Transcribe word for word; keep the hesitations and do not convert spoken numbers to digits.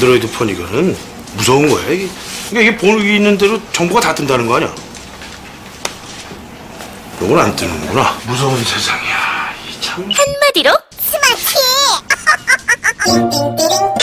안드로이드 폰 이거는 무서운 거야. 이게, 이게 보기 있는 대로 정보가 다 뜬다는 거 아니야? 이건 안 뜨는구나. 무서운 세상이야. 이 참. 한마디로 스마트.